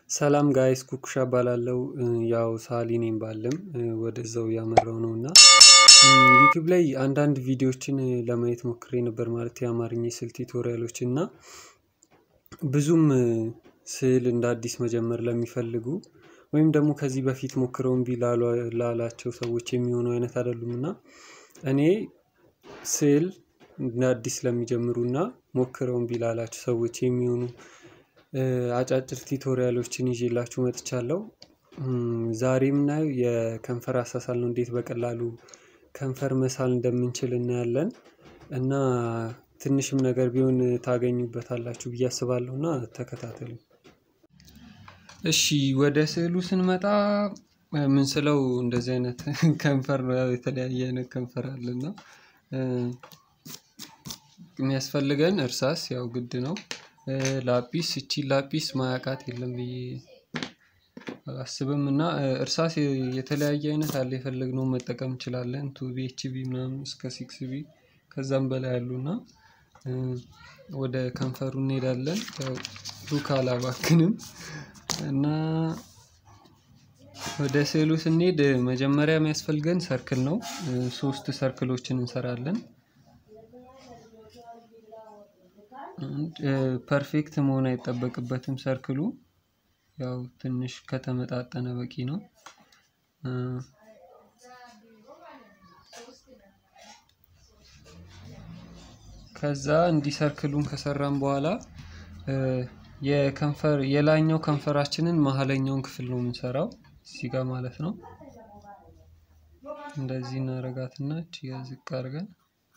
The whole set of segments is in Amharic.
ሰላም ጋይስ ኩኩሻ ባላለው ያው ሳሊ ነኝ ባለም ወደዛው ያመራው ነውና ዩቲዩብ ላይ አንዳንድ ቪዲዮዎችን ለማየት ሞክሬ ነበር ማለት የአማርኛ ስዕል ቱቶሪያሎች እና ብዙም ስዕል እንደ አዲስ መጀመር ለሚፈልጉ ወይም ደግሞ ከዚህ በፊት ሞክረው ላላቸው ሰዎች የሚሆኑ አይነት አይደሉምና እኔ ስዕል እንደ አዲስ ለሚጀምሩና ሞክረው ላላቸው ሰዎች የሚሆኑ አጫጭር ቱቶሪያሎችን ይዤላችሁ መጥቻለሁ። ዛሬም ነው የከንፈር አሳሳል ነው እንዴት በቀላሉ ከንፈር መሳል እንደምንችል እናያለን እና ትንሽም ነገር ቢሆን ታገኙበታላችሁ ብዬ አስባለሁና ተከታተሉ። እሺ ወደ ስዕሉ ስንመጣ ምን ስለው እንደዚህ አይነት ከንፈር ነው የተለያየ አይነት ከንፈር አለና የሚያስፈልገን እርሳስ ያው ግድ ነው። ላጲስ እቺ ላጲስ ማያቃት የለም ብዬ አላስብም እና እርሳስ የተለያየ አይነት አለ የፈለግነው መጠቀም እንችላለን 2BHB ምናምን እስከ 6B ከዛም በላይ አሉና ወደ ከንፈሩ እንሄዳለን። ያው ሉክ አላባክንም እና ወደ ስዕሉ ስንሄድ መጀመሪያ የሚያስፈልገን ሰርክል ነው። 3 ሰርክሎችን እንሰራለን። ፐርፌክት መሆን አይጠበቅበትም ሰርክሉ ያው ትንሽ ከተመጣጠነ በቂ ነው። ከዛ እንዲ ሰርክሉን ከሰራን በኋላ የከንፈር የላይኛው ከንፈራችንን መሃለኛውን ክፍል ነው የምንሰራው እዚህ ጋር ማለት ነው። እንደዚህ እናረጋትና እቺ ዝቅ አድርገን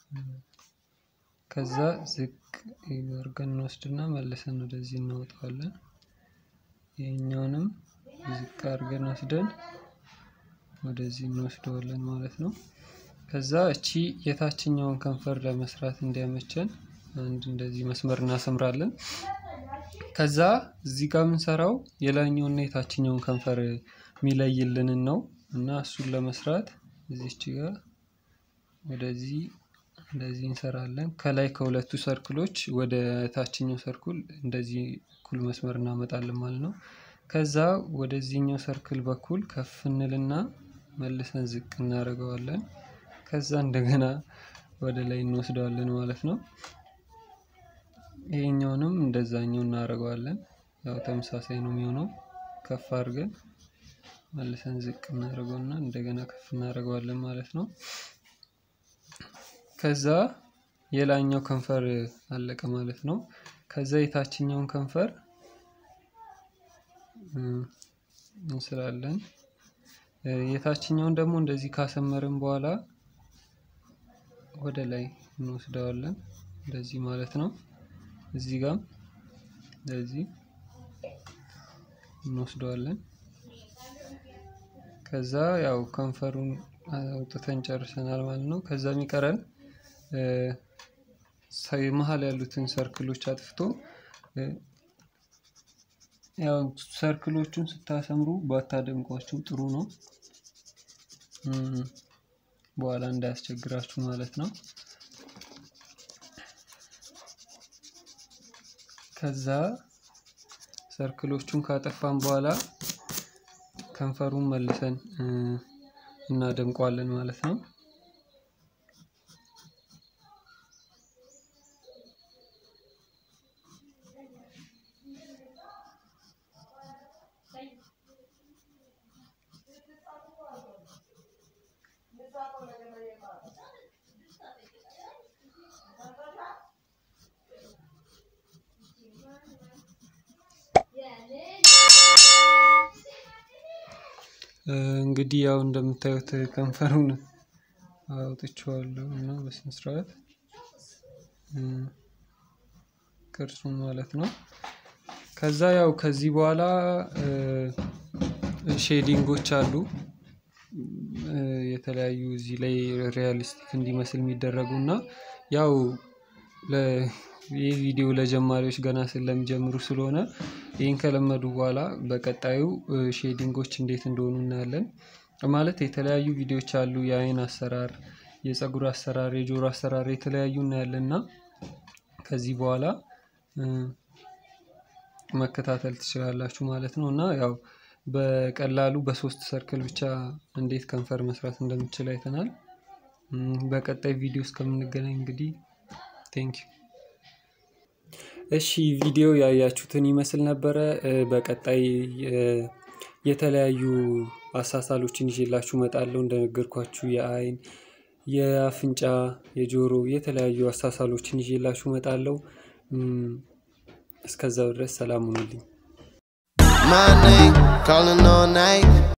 ከዛ ዝቅ አድርገን እንወስድና መልሰን ወደዚህ እናወጣዋለን። ይሄኛውንም ዝቅ አድርገን ወስደን ወደዚህ እንወስደዋለን ማለት ነው። ከዛ እቺ የታችኛውን ከንፈር ለመስራት እንዲያመቸን አንድ እንደዚህ መስመር እናሰምራለን። ከዛ እዚህ ጋር የምንሰራው የላይኛውና የታችኛውን ከንፈር የሚለይልንን ነው እና እሱን ለመስራት እዚች ጋር ወደዚህ እንደዚህ እንሰራለን። ከላይ ከሁለቱ ሰርክሎች ወደ ታችኛው ሰርክል እንደዚህ እኩል መስመር እናመጣለን ማለት ነው። ከዛ ወደዚህኛው ሰርክል በኩል ከፍ እንልና መልሰን ዝቅ እናደርገዋለን። ከዛ እንደገና ወደ ላይ እንወስደዋለን ማለት ነው። ይሄኛውንም እንደዛኛው እናደርገዋለን ያው ተመሳሳይ ነው የሚሆነው። ከፍ አድርገን መልሰን ዝቅ እናደርገውና እንደገና ከፍ እናደርገዋለን ማለት ነው። ከዛ የላይኛው ከንፈር አለቀ ማለት ነው። ከዛ የታችኛውን ከንፈር እንስራለን። የታችኛውን ደግሞ እንደዚህ ካሰመርን በኋላ ወደ ላይ እንወስደዋለን እንደዚህ ማለት ነው። እዚህ ጋር እንደዚህ እንወስደዋለን። ከዛ ያው ከንፈሩን አውጥተን ጨርሰናል ማለት ነው። ከዛ የሚቀረን መሃል ያሉትን ሰርክሎች አጥፍቶ ያው ሰርክሎቹን ስታሰምሩ ባታደምቋቸው ጥሩ ነው በኋላ እንዳያስቸግራችሁ ማለት ነው። ከዛ ሰርክሎቹን ካጠፋን በኋላ ከንፈሩን መልሰን እናደምቀዋለን ማለት ነው። እንግዲህ ያው እንደምታዩት ከንፈሩን አውጥቼዋለሁ እና በስነ ስርዓት ቅርጹን ማለት ነው። ከዛ ያው ከዚህ በኋላ ሼዲንጎች አሉ የተለያዩ እዚህ ላይ ሪያሊስቲክ እንዲመስል የሚደረጉና ያው ቪዲዮ ለጀማሪዎች ገና ስለሚጀምሩ ስለሆነ ይሄን ከለመዱ በኋላ በቀጣዩ ሼዲንጎች እንዴት እንደሆኑ እናያለን። ማለት የተለያዩ ቪዲዮዎች አሉ የአይን አሰራር የፀጉር አሰራር የጆሮ አሰራር የተለያዩ እናያለንና ከዚህ በኋላ መከታተል ትችላላችሁ ማለት ነው። እና ያው በቀላሉ በ3 ሰርክል ብቻ እንዴት ከንፈር መስራት እንደምትችል አይተናል። በቀጣይ ቪዲዮ እስከምንገናኝ እንግዲህ ቴንክ ዩ። እሺ ቪዲዮ ያያችሁትን ይመስል ነበረ። በቀጣይ የተለያዩ አሳሳሎችን ይዤላችሁ እመጣለሁ። እንደነገርኳችሁ የአይን፣ የአፍንጫ፣ የጆሮ የተለያዩ አሳሳሎችን ይዤላችሁ እመጣለሁ። እስከዛው ድረስ ሰላም ሁኑልኝ። My name calling all night